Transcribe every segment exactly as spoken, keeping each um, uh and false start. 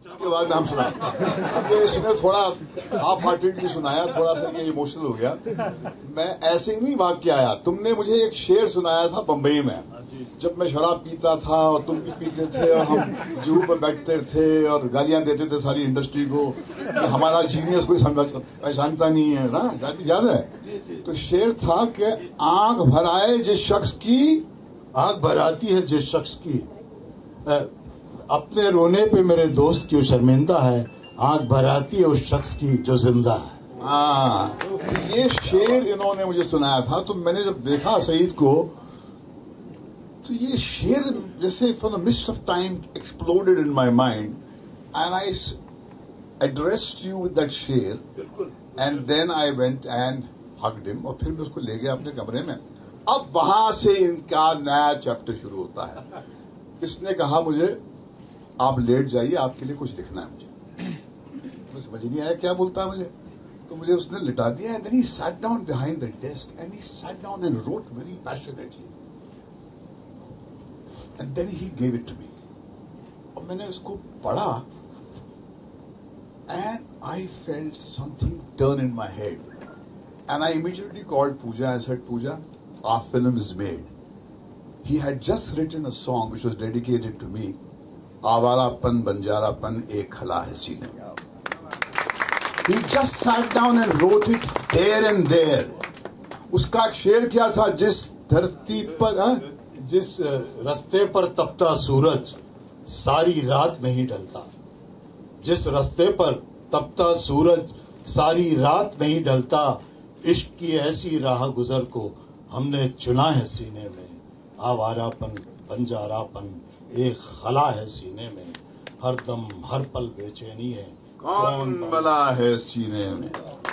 के बाद हम सुनाए। ये इसने थोड़ा हाफ हार्टेडली सुनाया, थोड़ा सा ये इमोशनल हो गया। मैं ऐसे ही नहीं भाग के आया। तुमने मुझे एक शेर सुनाया था बम्बई में, जब मैं शराब पीता था और तुम भी पीते थे और हम जूहू पर बैठते थे और गालियां देते थे सारी इंडस्ट्री को कि हमारा जीनियस कोई पहचानता नहीं है ना, याद है? तो शेर था कि आंख भर आए जिस शख्स की, आंख भर आती है जिस शख्स की, अपने रोने पे मेरे दोस्त क्यों शर्मिंदा है, आंख भर आती है उस शख्स की जो जिंदा है। हाँ, ये शेर इन्होंने मुझे सुनाया था। तो मैंने जब देखा सईद को, तो ये शेर जैसे from the mist of time exploded in my mind and I addressed you with that शेर and then I went and hugged him, और फिर मैं उसको ले गया अपने कमरे में। अब वहां से इनका नया चैप्टर शुरू होता है। इसने कहा मुझे आप लेट जाइए, आपके लिए कुछ लिखना है मुझे। मुझे समझ नहीं आया क्या बोलता है मुझे, तो मुझे उसने लिटा दिया। And then he sat down behind the desk and he sat down and wrote very passionately and then he gave it to me. और मैंने उसको पढ़ा and I felt something turn in my head and I immediately called Pooja and said, Pooja, our film is made. He had just written a song which was dedicated to me. आवारापन बंजारापन एक खला है सीने में. He just sat down and wrote it there and there. उसका एक शेर क्या था, जिस धरती पर आ? जिस रास्ते पर तपता सूरज सारी रात नहीं ढलता, जिस रास्ते पर तपता सूरज सारी रात नहीं ढलता, इश्क की ऐसी राह गुजर को हमने चुना है सीने में, आवारापन बंजारापन एक खला है सीने में, हर दम हर पल बेचैनी है कौन बला है सीने में.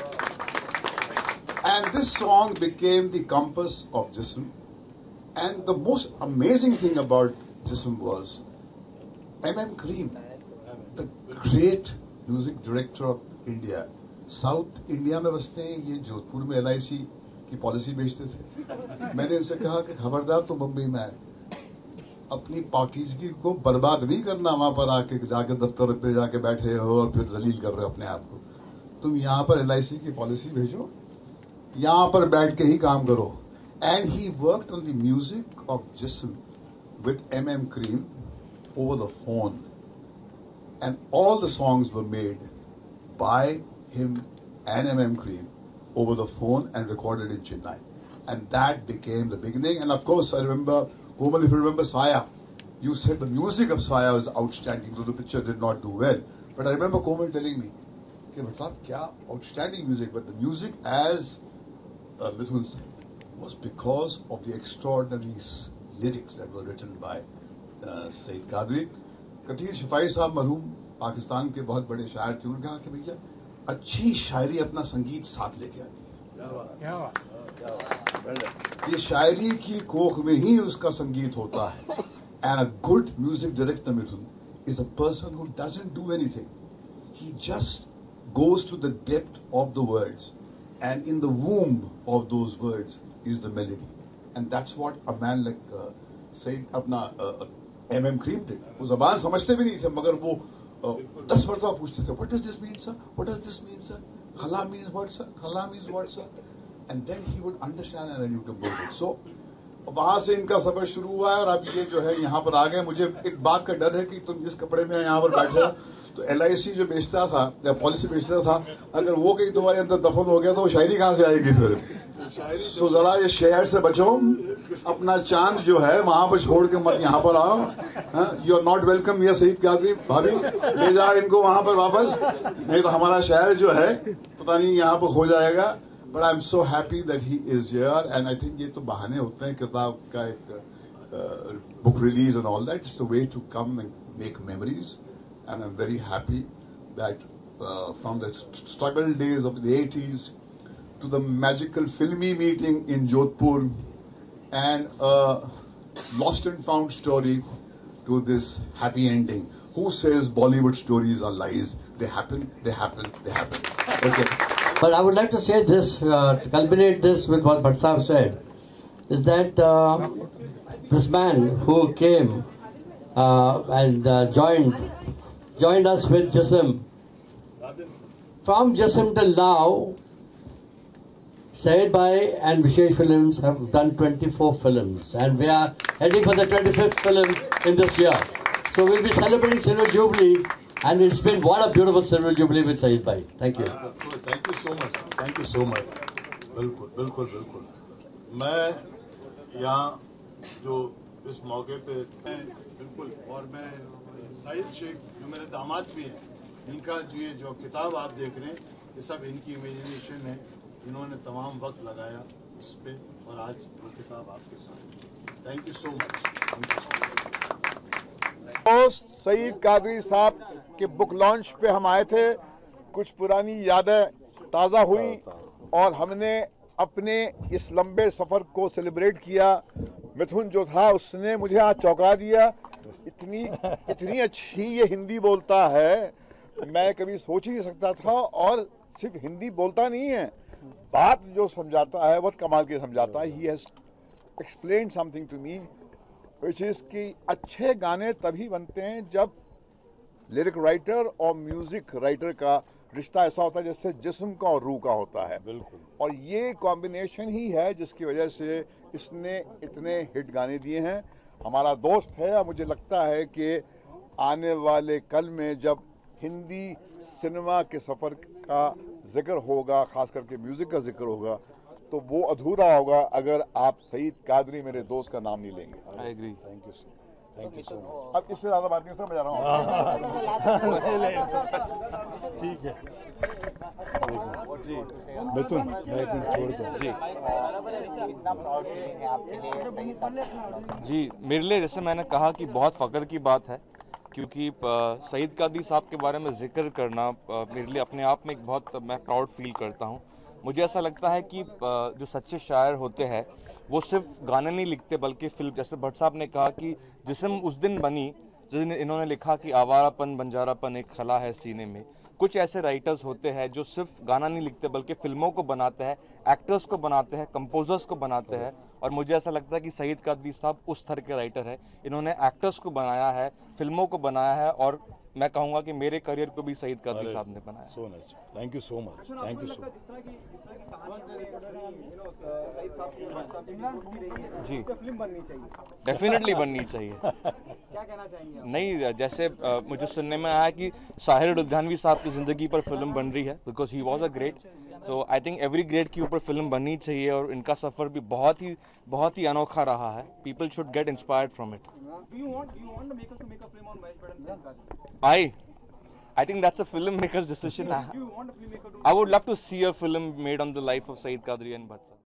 And this song became the compass of Jism. And the most amazing thing about Jism was M M Kareem, the great music director of India. South India में बसते हैं, ये जोधपुर में एल आई सी की पॉलिसी बेचते थे. मैंने इनसे कहा कि खबरदार तो मुंबई में आए, अपनी पाकिज़गी को बर्बाद नहीं करना, वहां पर आके जाके दफ्तर पे जाके बैठे हो और फिर जलील कर रहे हो अपने आप को. तुम यहाँ पर एल आई सी की पॉलिसी भेजो, यहाँ पर बैठ के ही काम करो. And he worked on the music of Jism with M M Kreem over the phone, and all the songs were made by him and M M Kareem over the phone and recorded in Chennai, and that became the beginning. And of course I remember, Komal, if you remember Saya, you said the music of Saya was outstanding, though the picture did not do well. But I remember Komal telling me, "Ke matlab kya outstanding music," but the music as uh, Mithoon said was because of the extraordinary lyrics that were written by uh, Sayeed Quadri. Qateel Shifai साहब मरहूम पाकिस्तान के बहुत बड़े शायर थे. उन्होंने कहा कि भैया अच्छी शायरी अपना संगीत साथ लेके आती है. ये शायरी की कोख में ही उसका संगीत होता है. And a good music director Mithun is a person who doesn't do anything, he just goes to the depth of the words, and in the womb of those words is the melody. And that's what a man like Sayeed अपना M M करीम थे. वो जबान समझते भी नहीं थे, मगर वो दस मरतबा पूछते थे, what does this mean sir, what does this mean sir, खला मीन्स व्हाट सर, खला means what sir, and then he would understand and you compose it. So वहां से इनका सफर शुरू हुआ है और अब ये जो है यहाँ पर आ गए. मुझे एक बात का डर है कि तुम जिस कपड़े में यहाँ पर बैठे हो, तो एल आई सी जो बेचता था या पॉलिसी बेचता था, अगर वो कहीं तुम्हारे अंदर दफन हो गया तो वो शायरी कहाँ से आएगी फिर. सो जरा ये शहर से बचो, अपना चांद जो है वहां पर छोड़ के मत यहाँ पर आओ. You are not welcome here Sayeed Quadri. भाभी ले जाओ इनको वहां पर वापस, नहीं तो हमारा शहर जो है पता नहीं यहाँ पर खो जाएगा. But I am so happy that he is here. And I think ये तो बहाने होते हैं किताब का एक book release and all that. It's a way to come and make memories. And I am very happy that from the struggle days of the eighties to the magical filmy meeting in Jodhpur, and a lost and found story to this happy ending. Who says Bollywood stories are lies? They happen, they happen, they happen. Okay. But I would like to say this, uh, to culminate this with what Bhatt Sahab said, is that uh, this man who came uh, and uh, joined joined us with Jism. From Jism till now, Sayeed Bhai and Vishesh Films have done twenty-four films, and we are heading for the twenty-fifth film in this year. So we'll be celebrating Silver Jubilee, and it's been what a beautiful Silver Jubilee with Sayeed Bhai. Thank you. Thank you so much. Thank you so much. बिल्कुल बिल्कुल बिल्कुल मैं यहाँ जो इस मौके पे मैं बिल्कुल और मैं साहिद शेख जो मेरे दामाद भी हैं, इनका जो ये जो किताब आप देख रहे हैं ये सब इनकी इमेजिनेशन है। इन्होंने तमाम वक्त लगाया इस पे और आज वो किताब आपके साथ। Thank you so much. दोस्त सईद कादरी साहब के बुक लॉन्च पे हम आए थे, कुछ पुरानी यादें ताज़ा हुई और हमने अपने इस लंबे सफ़र को सेलिब्रेट किया। मिथुन जो था उसने मुझे आज चौंका दिया, इतनी इतनी अच्छी ये हिंदी बोलता है, मैं कभी सोच ही नहीं सकता था। और सिर्फ हिंदी बोलता नहीं है, बात जो समझाता है बहुत कमाल के समझाता है। He has explain something to me which is कि अच्छे गाने तभी बनते हैं जब लिरिक राइटर और म्यूज़िक राइटर का रिश्ता ऐसा होता है जैसे जिस्म का और रूह का होता है। बिल्कुल। और ये कॉम्बिनेशन ही है जिसकी वजह से इसने इतने हिट गाने दिए हैं। हमारा दोस्त है और मुझे लगता है कि आने वाले कल में जब हिंदी सिनेमा के सफ़र का जिक्र होगा, ख़ास करके म्यूज़िक का जिक्र होगा, तो वो अधूरा होगा अगर आप सईद कादरी मेरे दोस्त का नाम नहीं लेंगे। I agree. Thank you thank you so much. अब इससे ज़्यादा बात नहीं कर, मैं जा रहा हूँ। ठीक है जी मिथुन, मैं एक मिनट छोड़ कर जी जी मेरे लिए जैसे मैंने कहा कि बहुत फ़ख्र की बात है, क्योंकि सईद कादरी साहब के बारे में जिक्र करना मेरे लिए अपने आप में एक बहुत मैं प्राउड फील करता हूँ। मुझे ऐसा लगता है कि जो सच्चे शायर होते हैं वो सिर्फ गाने नहीं लिखते बल्कि फिल्म, जैसे भट्ट साहब ने कहा कि जिस्म उस दिन बनी जिस दिन इन्होंने लिखा कि आवारापन बंजारापन एक खला है सीने में। कुछ ऐसे राइटर्स होते हैं जो सिर्फ गाना नहीं लिखते बल्कि फिल्मों को बनाते हैं, एक्टर्स को बनाते हैं, कंपोजर्स को बनाते हैं। और मुझे ऐसा लगता है कि सईद कादरी साहब उस तरह के राइटर है। इन्होंने एक्टर्स को बनाया है, फिल्मों को बनाया है, और मैं कहूँगा कि मेरे करियर को भी सईद कादरी साहब ने बनाया। So nice, thank you so much, thank you so जी डेफिनेटली बननी चाहिए। क्या कहना चाहेंगे? नहीं, जैसे आ, मुझे सुनने में आया कि साहिर लुधियानवी साहब की ज़िंदगी पर फिल्म बन रही है, because he was a great. So I think every great के ऊपर फिल्म बननी चाहिए, और इनका सफ़र भी बहुत ही बहुत ही अनोखा रहा है। People should get inspired from it. I, I think that's a filmmaker's decision. I would love to see a film made on the life of Sayeed Kadri and Bhatt.